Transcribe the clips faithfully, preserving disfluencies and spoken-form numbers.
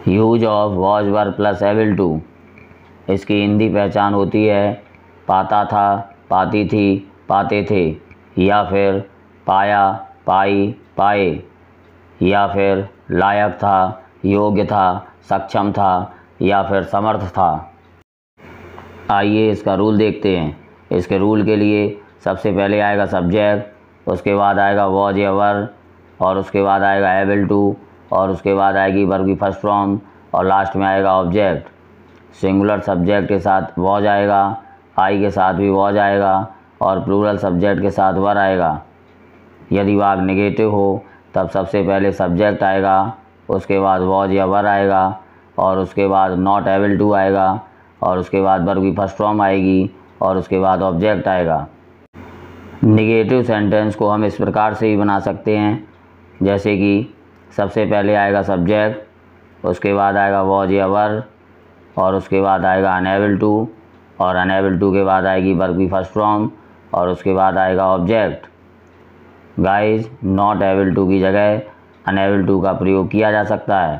Use of was were plus able to. इसकी हिंदी पहचान होती है पाता था, पाती थी, पाते थे, या फिर पाया, पाई, पाए, या फिर लायक था, योग्य था, सक्षम था, या फिर समर्थ था। आइए इसका रूल देखते हैं। इसके रूल के लिए सबसे पहले आएगा सब्जेक्ट, उसके बाद आएगा वॉज या वर, और उसके बाद आएगा एबल टू, और उसके बाद आएगी वर्ब की फर्स्ट फॉर्म, और लास्ट में आएगा ऑब्जेक्ट। सिंगुलर सब्जेक्ट के साथ वॉज आएगा, आई के साथ भी वॉज आएगा, और प्लूरल सब्जेक्ट के साथ वर आएगा। यदि वाक्य नेगेटिव हो तब सबसे पहले सब्जेक्ट आएगा, उसके बाद वॉज या वर आएगा, और उसके बाद नॉट एबल टू आएगा, और उसके बाद वर्ब की फर्स्ट फॉर्म आएगी, और उसके बाद ऑब्जेक्ट आएगा। नेगेटिव सेंटेंस को हम इस प्रकार से भी बना सकते हैं, जैसे कि सबसे पहले आएगा सब्जेक्ट, उसके बाद आएगा वॉज या वर, और उसके बाद आएगा अनएबल टू, और अनएबल टू के बाद आएगी वर्ब की फर्स्ट फॉर्म, और उसके बाद आएगा object. Guys, not able to की जगह अनएबल टू का प्रयोग किया जा सकता है।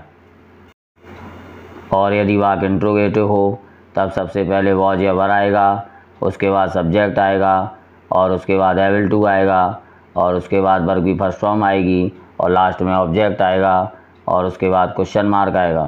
और यदि वाक्य इंट्रोगेटिव हो तब सबसे पहले वॉज या वर आएगा, उसके बाद सब्जेक्ट आएगा, और उसके बाद एबल टू आएगा, और उसके बाद वर्ब की फर्स्ट फॉर्म आएगी, और लास्ट में ऑब्जेक्ट आएगा, और उसके बाद क्वेश्चन मार्क आएगा।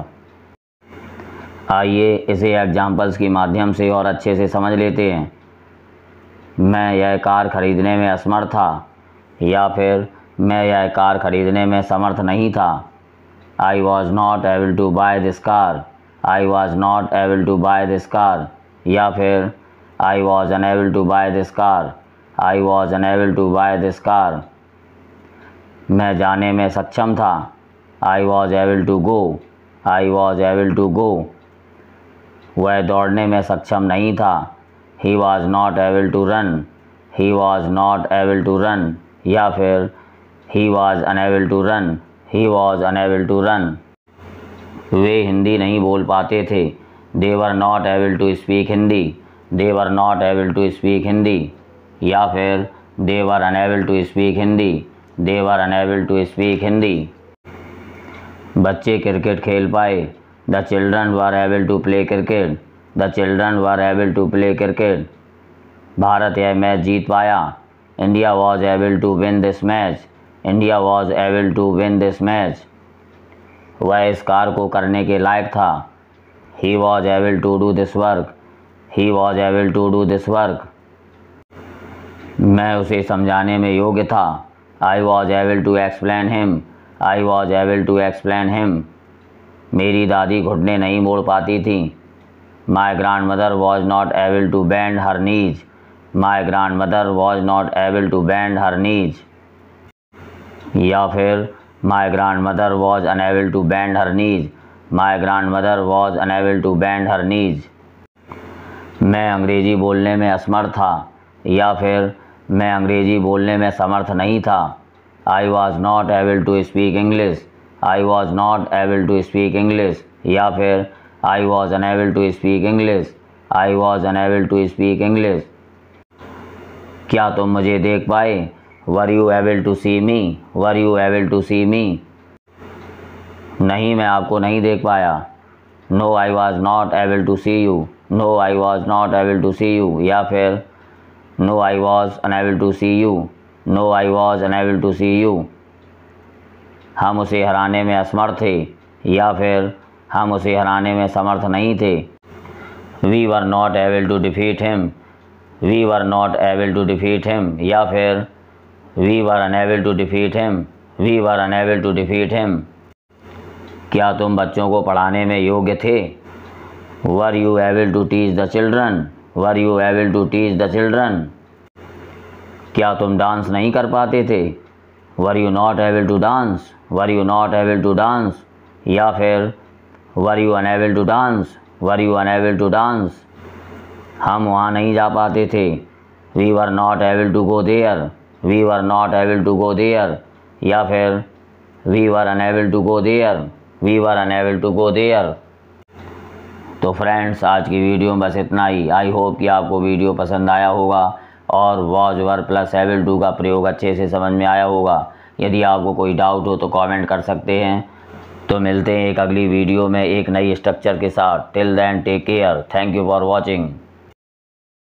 आइए इसे एग्जाम्पल्स की माध्यम से और अच्छे से समझ लेते हैं। मैं यह कार खरीदने में असमर्थ था, या फिर मैं यह कार खरीदने में समर्थ नहीं था। I was not able to buy this car. I was not able to buy this car, या फिर I was unable to buy this car. I was unable to buy this car. मैं जाने में सक्षम था। I was able to go. I was able to go. वह दौड़ने में सक्षम नहीं था। He was not able to run. He was not able to run, या फिर he was unable to run. He was unable to run. वे हिंदी नहीं बोल पाते थे। They were not able to speak Hindi. They were not able to speak Hindi, या फिर they were unable to speak Hindi. They were unable to speak Hindi. बच्चे cricket खेल पाए। The children were able to play cricket. The children were able to play cricket. Bharat यह match जीत पाया। India was able to win this match. India was able to win this match. वह इस कार को करने के लायक था। He was able to do this work. He was able to do this work. मैं उसे समझाने में योग्य था। I was able to explain him. I was able to explain him. मेरी दादी घुटने नहीं मोड़ पाती थी। My grandmother was not able to bend her knees. My grandmother was not able to bend her knees, या फिर my grandmother was unable to bend her knees. My grandmother was unable to bend her knees. मैं अंग्रेज़ी बोलने में असमर्थ था, या फिर मैं अंग्रेज़ी बोलने में समर्थ नहीं था। I was not able to speak English. I was not able to speak English, या फिर I was unable to speak English. I was unable to speak English. क्या तुम मुझे देख पाए? Were you able to see me? Were you able to see me? नहीं, मैं आपको नहीं देख पाया। No I was not able to see you. No I was not able to see you, या फिर no I was unable to see you. No I was unable to see you. हम उसे हराने में असमर्थ थे, या फिर हम उसे हराने में समर्थ नहीं थे। We were not able to defeat him. We were not able to defeat him, या फिर we were unable to defeat him. We were unable to defeat him. क्या तुम बच्चों को पढ़ाने में योग्य थे? Were you able to teach the children? Were you able to teach the children? क्या तुम डांस नहीं कर पाते थे? Were you not able to dance? Were you not able to dance, या फिर were you unable to dance? Were you unable to dance. हम वहाँ नहीं जा पाते थे। We were not able to go there. We were not able to go there, या फिर we were unable to go there. We were unable to go there. तो friends, आज की वीडियो में बस इतना ही। आई होप कि आपको वीडियो पसंद आया होगा और was were plus able to का प्रयोग अच्छे से समझ में आया होगा। यदि आपको कोई डाउट हो तो कमेंट कर सकते हैं। तो मिलते हैं एक अगली वीडियो में एक नई स्ट्रक्चर के साथ। Till then take care, thank you for watching.